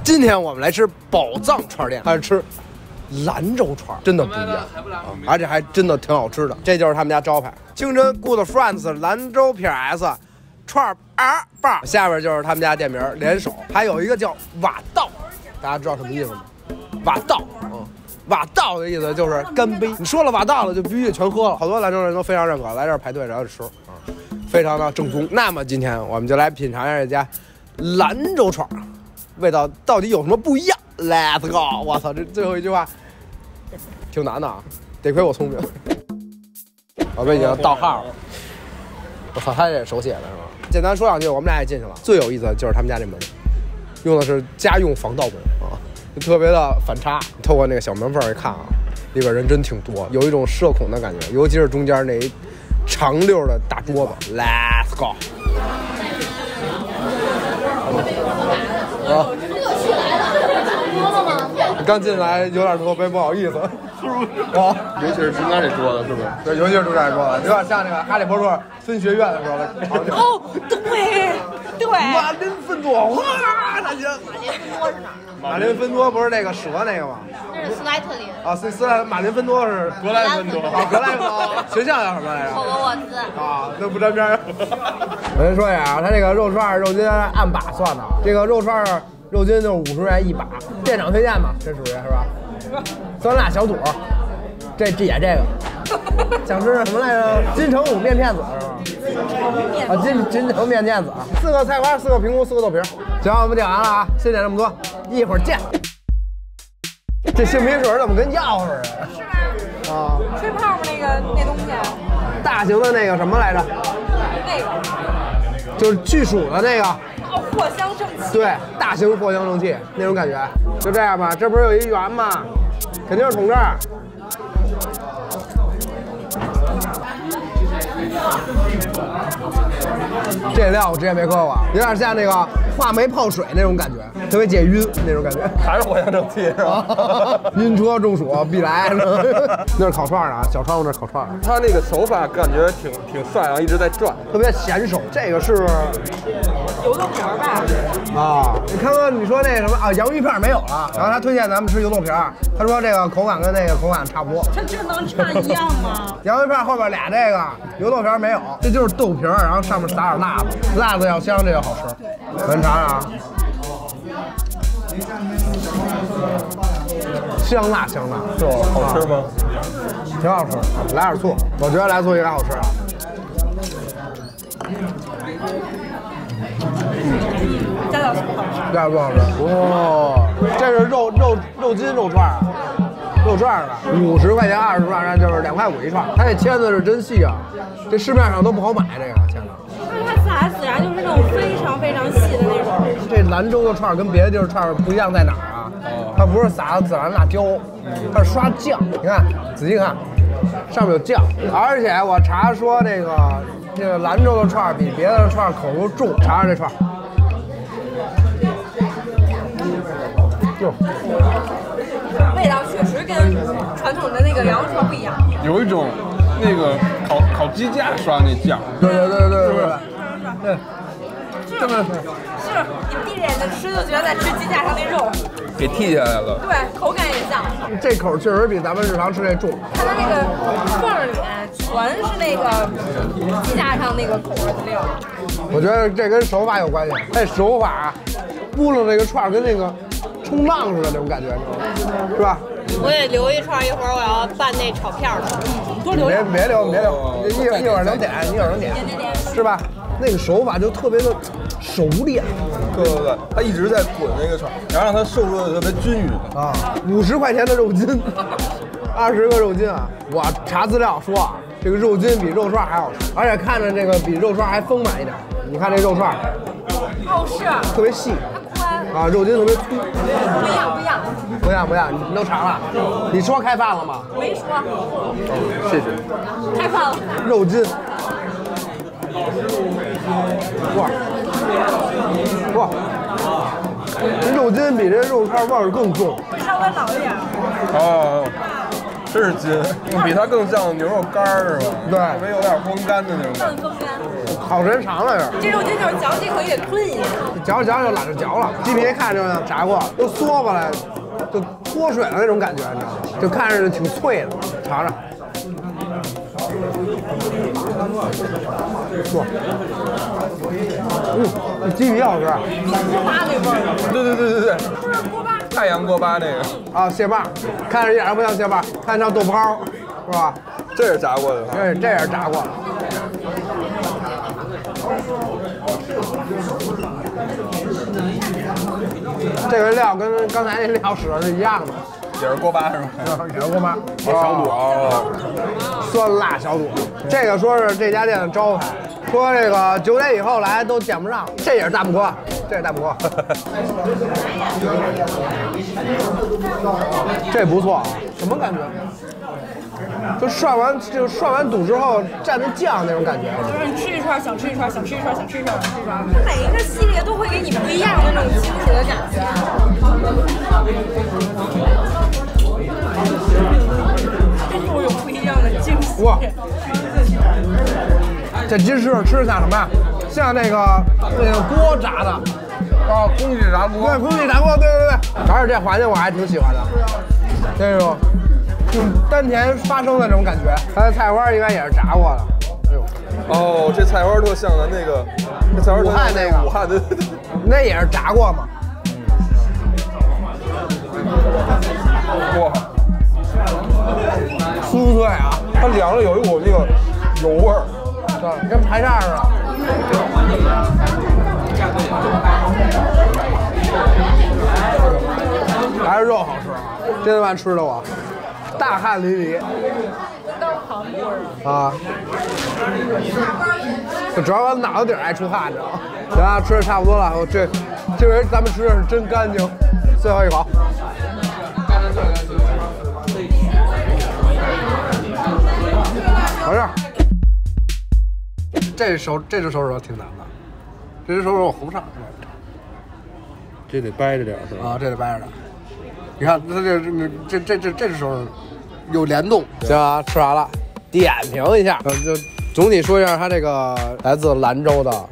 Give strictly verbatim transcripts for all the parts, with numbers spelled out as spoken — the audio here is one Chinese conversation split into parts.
今天我们来吃宝藏串店，还是吃兰州串，真的不一样，啊、而且还真的挺好吃的。这就是他们家招牌，清真 Good Friends 兰州 P S 串儿棒。下边就是他们家店名联手，还有一个叫瓦道，大家知道什么意思吗？瓦道，嗯。瓦道的意思就是干杯，你说了瓦道了就必须全喝了，好多兰州人都非常认可，来这儿排队然后吃，啊、嗯，非常的正宗。那么今天我们就来品尝一下这家兰州串，味道到底有什么不一样 ？Let's go！ 我操，这最后一句话挺难的啊，得亏我聪明。我们已经到号了，我操，他这手写的是吧？简单说两句，我们俩也进去了。最有意思的就是他们家这门，用的是家用防盗门啊。特别的反差，透过那个小门缝一看啊，里边人真挺多，有一种社恐的感觉，尤其是中间那一长溜的大桌子。Let's go！ 啊，刚进来有点特别不好意思，是不是？啊， 尤其是中间这桌子，是不是？ 对，尤其是中间这桌子，有点像那个哈利波特分学院的时候的场景。 哦，对对。 马林芬多，哇，大姐！马林芬多不是那个蛇那个吗？ 那是斯莱特林啊，斯斯莱马林芬多是格莱芬多啊，格莱芬多学校叫什么来着？ 霍格沃兹啊，那不沾边儿。我跟你说一下啊，他这个肉串肉筋按把算的，这个肉串肉筋就是五十元一把，店长推荐嘛，这属于是吧？酸辣小肚，这这也这个，想吃什么来着？金城武面片子是吧？啊，金金城面片子，四个菜花，四个平菇，四个豆皮。行，我们点完了啊，先点这么多，一会儿见。这杏皮水怎么跟药似的？ 是吧？ 啊， 吹泡泡那个那东西， 大型的那个什么来着？ 那个就是巨鼠的那个。 哦，藿香正气。 对，大型藿香正气那种感觉。就这样吧，这不是有一圆吗？肯定是从这儿。这料我之前没喝过，有点像那个话梅泡水那种感觉，特别解晕那种感觉。 还是藿香正气是吧？ 晕车中暑必来。那是烤串的啊，小窗户那是烤串的。 他那个手法感觉挺挺帅啊，一直在转， 特别娴熟。这个是油豆皮儿吧？ 啊，你看看你说那什么啊，洋芋片没有了，然后他推荐咱们吃油豆皮儿，他说这个口感跟那个口感差不多。 这这能差一样吗？ 洋芋片后边俩这个油豆皮儿没有，这就是豆皮儿，然后上面撒点辣子，辣子要香，这就好吃。咱尝尝啊，香辣香辣， 是吧？好吃吗？ 挺好吃，来点醋，我觉得来醋应该好吃啊。 加点醋好吃。 加点醋好吃。哇，这是肉肉肉筋肉串啊。肉串的五十块钱二十串，那就是两块五一串。它这签子是真细啊，这市面上都不好买这个签子。 它它 四 S 呀，就是那种非常非常细的那种。 这兰州的串跟别的地儿串不一样在哪儿啊？它不是撒的孜然辣椒，它是刷酱。你看，仔细看，上面有酱。而且我查说这个这个兰州的串比别的串口味重。尝尝这串。哟。 味道确实跟传统的那个羊肉串不一样， 有一种那个烤烤鸡架刷那酱， 对对对对对对，对， 这么是你闭着眼睛吃就觉得在吃鸡架上那肉， 给剔下来了。 对，口感也像。 这口确实比咱们日常吃这重。 看它那个缝里全是那个鸡架上那个口味的料。 我觉得这跟手法有关系，这手法拨了这个串跟那个冲浪似的那种感觉，是吧？ 我也留一串，一会儿我要拌那炒片了。多留别别留别留，一一会儿能点，一会儿能点，是吧？那个手法就特别的熟练。 对对对，他一直在滚那个串，然后让它受热的特别均匀啊。五十块钱的肉筋，二十个肉筋啊！我查资料说啊，这个肉筋比肉串还好吃，而且看着这个比肉串还丰满一点。你看这肉串， 哦是， 特别细。啊，肉筋特别粗， 不一样不一样， 不一样不一样，你都尝了？你说开饭了吗？ 没说。 谢谢。 开饭了。 肉筋，哇哇，这肉筋比这肉串味儿更重， 稍微老一点。 哦，真是筋，比它更像牛肉干儿是吧？ 对， 特别有点风干的那种。 更风干。 好时间长了是。 这肉筋就是嚼几口也得吞一下， 嚼着嚼着就懒得嚼了，鸡皮看着像炸过，都缩过来，就脱水了那种感觉，你知道吗？就看着挺脆的，尝尝。哇，嗯，这鸡皮好吃。 锅巴那味儿。 对对对对对， 不是锅巴。 太阳锅巴那个。 啊，蟹棒，看着一点都不像蟹棒，看着像豆泡，是吧？ 这是炸过的。 对，这也是炸过的。这个料跟刚才那料使的是一样的， 也是锅巴是吧？ 也是锅巴， 小肚哦， 酸辣小肚。这个说是这家店的招牌，说这个九点以后来都见不上。这也是大木锅，这是大木锅。这不错啊，什么感觉？就涮完就涮完肚之后蘸的酱那种感觉， 就是你吃一串想吃一串，想吃一串想吃一串想吃一串。它每一个系列都会给你不一样的那种惊喜的感觉。这又有不一样的惊喜。 哇！这鸡翅吃像什么呀？像那个那个锅炸的， 哦，空气炸锅。 对，空气炸锅，对对对。而且这环境我还挺喜欢的，那种。就丹田发声的这种感觉，它的菜花应该也是炸过的。哎呦， 哦，这菜花特像咱那个，这菜花武汉那个， 武汉的， 那也是炸过嘛。 哇， 酥脆啊！ 它凉了有一股那个油味儿， 对，跟排叉似的。还是肉好吃啊！这顿饭吃的我。大汗淋漓，啊！就主要我脑子顶爱出汗，你知道吗？行啊，吃的差不多了，我这这回咱们吃的是真干净。最后一口，好事。这手这只手指头挺难的，这只手指头我合不上， 这得掰着点是吧？ 啊，这得掰着点。你看，它这这这这这只手有联动。行啊，吃完了，点评一下，嗯，就总体说一下它这个来自兰州的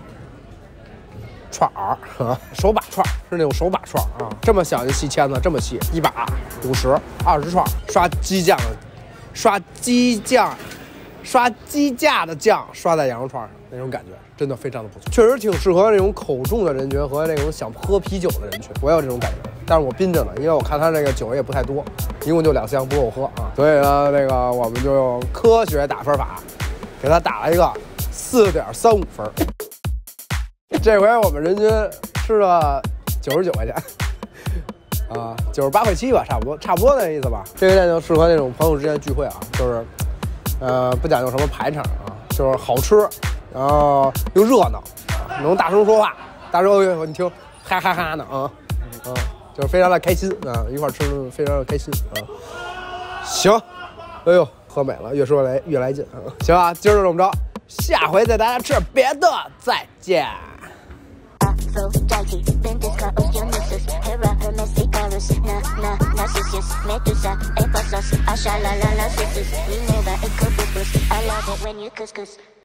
串儿，啊，手把串是那种手把串啊，这么小的细签子，这么细，一把五十二十串，刷鸡酱，刷鸡酱，刷鸡架的酱刷在羊肉串上，那种感觉真的非常的不错，确实挺适合那种口重的人群和那种想喝啤酒的人群，我有这种感觉。但是我憋着呢，因为我看他这个酒也不太多，一共就两箱，不够我喝啊。所以呢，那个我们就用科学打分法，给他打了一个四点三五分。这回我们人均吃了九十九块钱，啊，九十八块七吧，差不多，差不多那意思吧。这个店就适合那种朋友之间聚会啊，就是，呃，不讲究什么排场啊，就是好吃，然后又热闹，能大声说话，大声哦，你听，哈哈哈呢啊，啊。就是非常的开心啊，一块吃的非常的开心啊。行，哎呦，喝美了，越说来越来劲啊。行啊，今儿就这么着，下回再大家吃别的，再见。